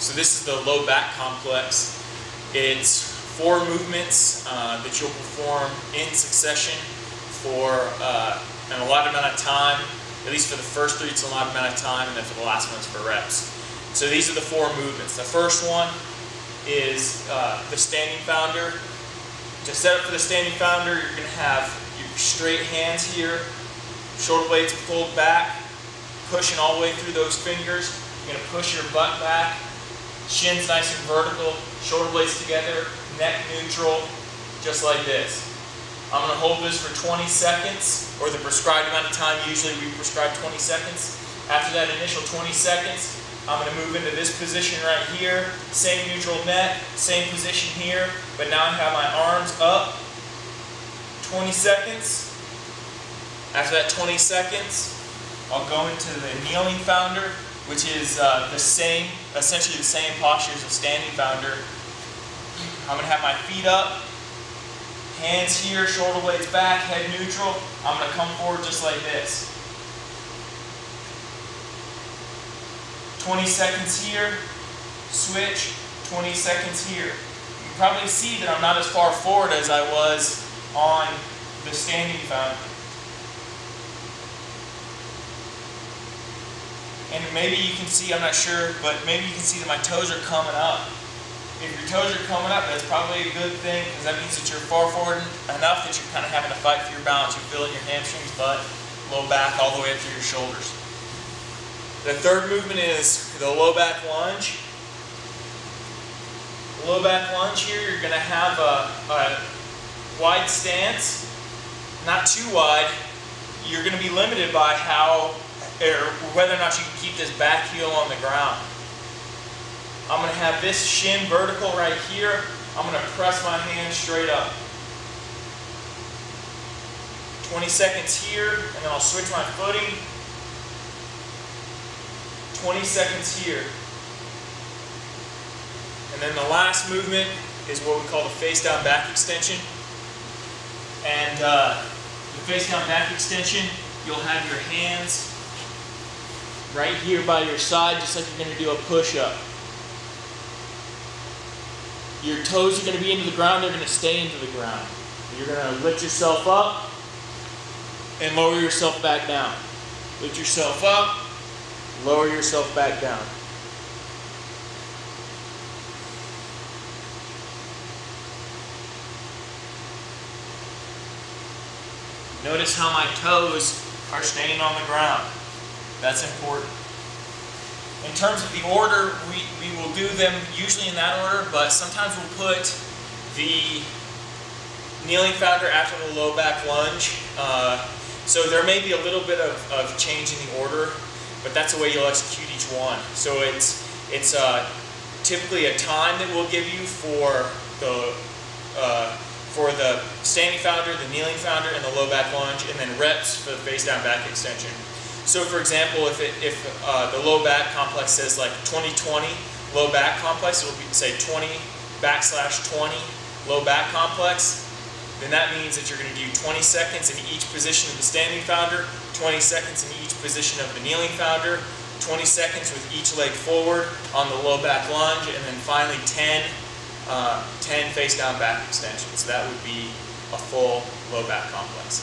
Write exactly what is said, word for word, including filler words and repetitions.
So this is the low back complex. It's four movements uh, that you'll perform in succession for uh, an allotted amount of time. At least for the first three, it's an allotted amount of time, and then for the last one, it's for reps. So these are the four movements. The first one is uh, the standing founder. To set up for the standing founder, you're going to have your straight hands here, shoulder blades pulled back, pushing all the way through those fingers. You're going to push your butt back, shins nice and vertical, shoulder blades together, neck neutral, just like this. I'm going to hold this for twenty seconds, or the prescribed amount of time. Usually we prescribe twenty seconds. After that initial twenty seconds, I'm going to move into this position right here. Same neutral neck, same position here, but now I have my arms up. twenty seconds. After that twenty seconds, I'll go into the kneeling founder, which is uh, the same, essentially the same posture as the standing founder. I'm going to have my feet up, hands here, shoulder blades back, head neutral. I'm going to come forward just like this. twenty seconds here, switch, twenty seconds here. You can probably see that I'm not as far forward as I was on the standing founder. And maybe you can see, I'm not sure, but maybe you can see that my toes are coming up. If your toes are coming up, that's probably a good thing, because that means that you're far forward enough that you're kind of having to fight for your balance. You're feeling your hamstrings, butt, low back, all the way up through your shoulders. The third movement is the low back lunge. The low back lunge here, you're going to have a, a wide stance, not too wide. You're going to be limited by how, or whether or not you can keep this back heel on the ground. I'm going to have this shin vertical right here. I'm going to press my hand straight up. twenty seconds here, and then I'll switch my footing. twenty seconds here. And then the last movement is what we call the face down back extension. And uh, the face down back extension, you'll have your hands right here by your side, just like you're going to do a push-up. Your toes are going to be into the ground, they're going to stay into the ground. You're going to lift yourself up and lower yourself back down. Lift yourself up, lower yourself back down. Notice how my toes are staying on the ground. That's important. In terms of the order, we, we will do them usually in that order, but sometimes we'll put the kneeling founder after the low back lunge. Uh, so there may be a little bit of, of change in the order, but that's the way you'll execute each one. So it's, it's uh, typically a time that we'll give you for the, uh, for the standing founder, the kneeling founder, and the low back lunge, and then reps for the face down back extension. So for example, if, it, if uh, the low back complex says like twenty twenty low back complex, it'll be, say twenty backslash twenty low back complex, then that means that you're going to do twenty seconds in each position of the standing founder, twenty seconds in each position of the kneeling founder, twenty seconds with each leg forward on the low back lunge, and then finally ten, uh, ten face down back extensions. That would be a full low back complex.